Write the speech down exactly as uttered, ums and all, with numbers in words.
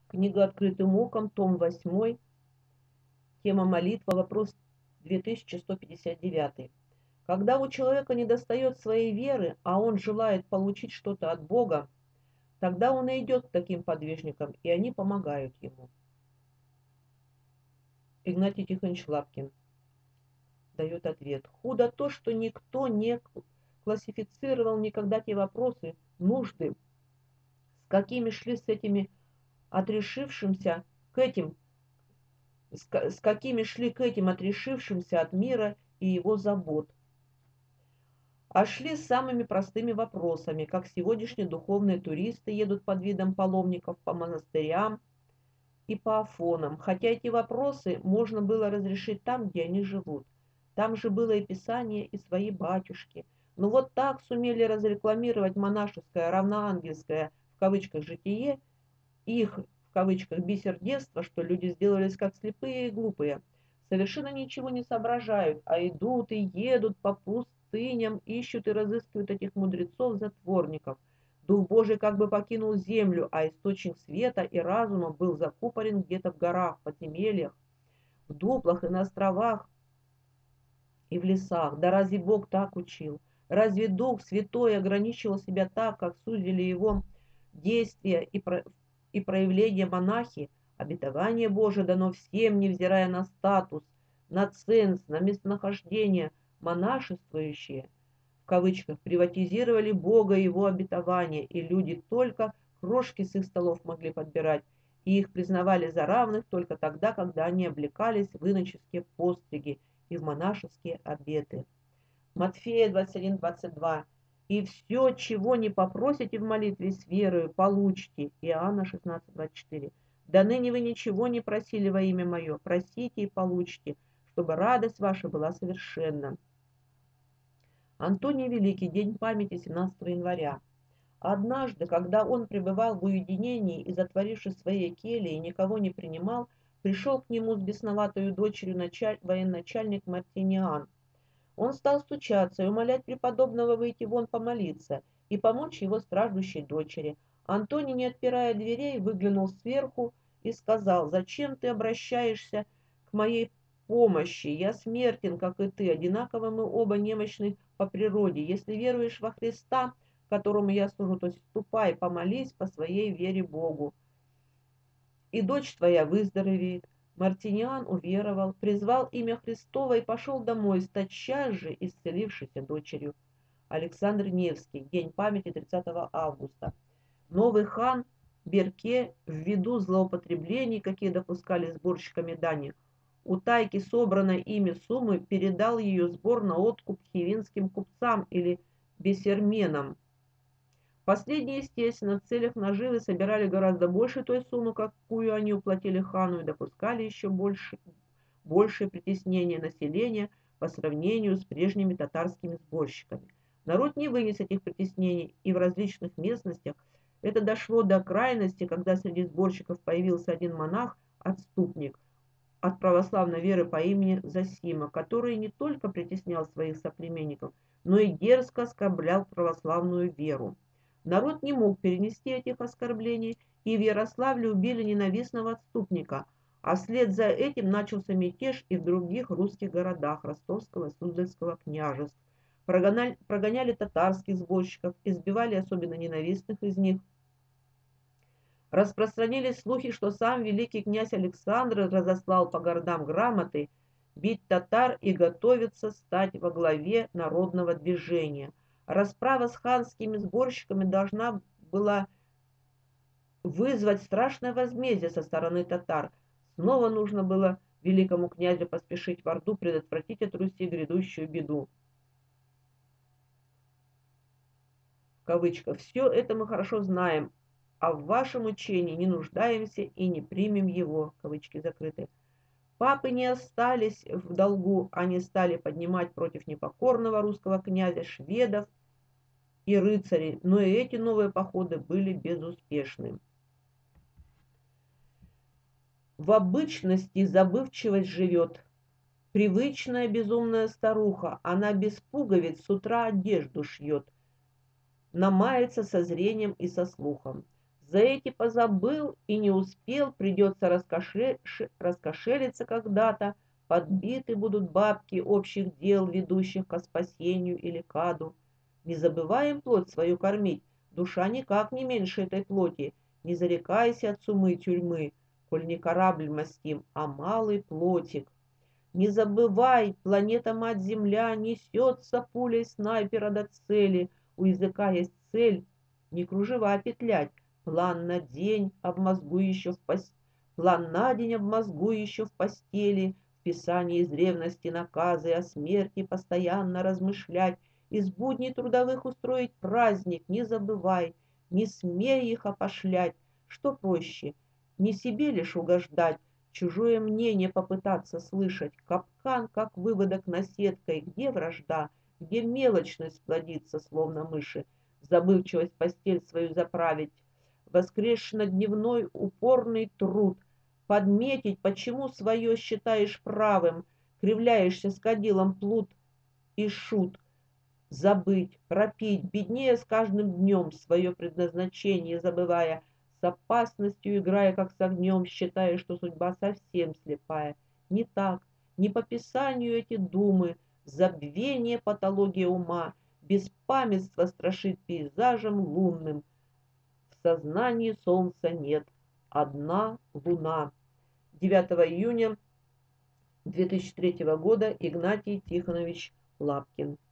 Книга «Открытым оком», том восьмой, тема молитва, вопрос две тысячи сто пятьдесят девять. Когда у человека недостает своей веры, а он желает получить что-то от Бога, тогда он и идет к таким подвижникам, и они помогают ему. Игнатий Тихонович Лапкин дает ответ. Худо то, что никто не классифицировал никогда те вопросы, нужды, с какими шли с этими отрешившимся к этим с, с какими шли к этим отрешившимся от мира и его забот, а шли с самыми простыми вопросами, как сегодняшние духовные туристы едут под видом паломников по монастырям и по афонам, хотя эти вопросы можно было разрешить там, где они живут. Там же было и Писание, и свои батюшки. Но вот так сумели разрекламировать монашеское, равноангельское, в кавычках, житие, их, в кавычках, бисер детства, что люди сделались как слепые и глупые. Совершенно ничего не соображают, а идут и едут по пустыням, ищут и разыскивают этих мудрецов-затворников. Дух Божий как бы покинул землю, а источник света и разума был закупорен где-то в горах, в подземельях, в дуплах и на островах и в лесах. Да разве Бог так учил? Разве Дух Святой ограничивал себя так, как сузили его действия и, про... и проявления монахи? Обетование Божие дано всем, невзирая на статус, на ценз, на местонахождение. Монашествующие, в кавычках, приватизировали Бога и его обетование, и люди только крошки с их столов могли подбирать, и их признавали за равных только тогда, когда они облекались в иноческие постриги и в монашеские обеты. Матфея двадцать один двадцать два. И все, чего не попросите в молитве с верою, получите. Иоанна шестнадцать двадцать четыре. Да ныне вы ничего не просили во имя мое, просите и получите, чтобы радость ваша была совершенна. Антоний Великий, день памяти, семнадцатого января. Однажды, когда он пребывал в уединении и, затворившись в своей келье, и никого не принимал, пришел к нему с бесноватою дочерью началь... военачальник Мартиниан. Он стал стучаться и умолять преподобного выйти вон помолиться и помочь его страждущей дочери. Антоний, не отпирая дверей, выглянул сверху и сказал: «Зачем ты обращаешься к моей помощи? Я смертен, как и ты, одинаково мы оба немощны по природе. Если веруешь во Христа, которому я служу, то ступай, помолись по своей вере Богу, и дочь твоя выздоровеет». Мартиниан уверовал, призвал имя Христово и пошел домой с тотчас же исцелившейся дочерью. Александр Невский, день памяти, тридцатого августа. Новый хан Берке, ввиду злоупотреблений, какие допускали сборщиками дани, утайки собранной ими суммы передал ее сбор на откуп хивинским купцам или бесерменам. Последние, естественно, в целях наживы собирали гораздо больше той суммы, какую они уплатили хану, и допускали еще больше, большее притеснение населения по сравнению с прежними татарскими сборщиками. Народ не вынес этих притеснений, и в различных местностях это дошло до крайности, когда среди сборщиков появился один монах-отступник от православной веры по имени Зосима, который не только притеснял своих соплеменников, но и дерзко оскорблял православную веру. Народ не мог перенести этих оскорблений, и в Ярославле убили ненавистного отступника, а вслед за этим начался мятеж и в других русских городах Ростовского и Суздальского княжеств. Прогоняли, прогоняли татарских сборщиков, избивали особенно ненавистных из них. Распространились слухи, что сам великий князь Александр разослал по городам грамоты бить татар и готовится стать во главе народного движения. Расправа с ханскими сборщиками должна была вызвать страшное возмездие со стороны татар. Снова нужно было великому князю поспешить в Орду, предотвратить от Руси грядущую беду. В кавычках. Все это мы хорошо знаем, а в вашем учении не нуждаемся и не примем его. Кавычки закрыты. Папы не остались в долгу, они стали поднимать против непокорного русского князя шведов и рыцарей, но и эти новые походы были безуспешны. В обычности забывчивость живет. Привычная безумная старуха, она без пуговиц с утра одежду шьет, намается со зрением и со слухом. За эти позабыл и не успел, придется раскошель... раскошелиться когда-то, подбиты будут бабки общих дел, ведущих ко спасению или каду. Не забываем плоть свою кормить, душа никак не меньше этой плоти, не зарекайся от сумы тюрьмы, коль не корабль мастим, а малый плотик. Не забывай, планета-мать-Земля несется пулей снайпера до цели. У языка есть цель, не кружева петлять. План на день, а в мозгу еще в пос... План на день, а в мозгу еще в постели. В писании из древности наказы о смерти постоянно размышлять. Из будней трудовых устроить праздник, не забывай. Не смей их опошлять. Что проще, не себе лишь угождать, чужое мнение попытаться слышать, капкан, как выводок наседкой, где вражда, где мелочность плодится, словно мыши, забывчивость постель свою заправить, воскрешно-дневной упорный труд, подметить, почему свое считаешь правым, кривляешься с кадилом плут и шут, забыть, пропить, беднее с каждым днем свое предназначение забывая, с опасностью играя, как с огнем, считая, что судьба совсем слепая. Не так, не по писанию эти думы, забвение патология ума, беспамятство страшит пейзажем лунным. В сознании солнца нет, одна луна. девятого июня две тысячи третьего года Игнатий Тихонович Лапкин.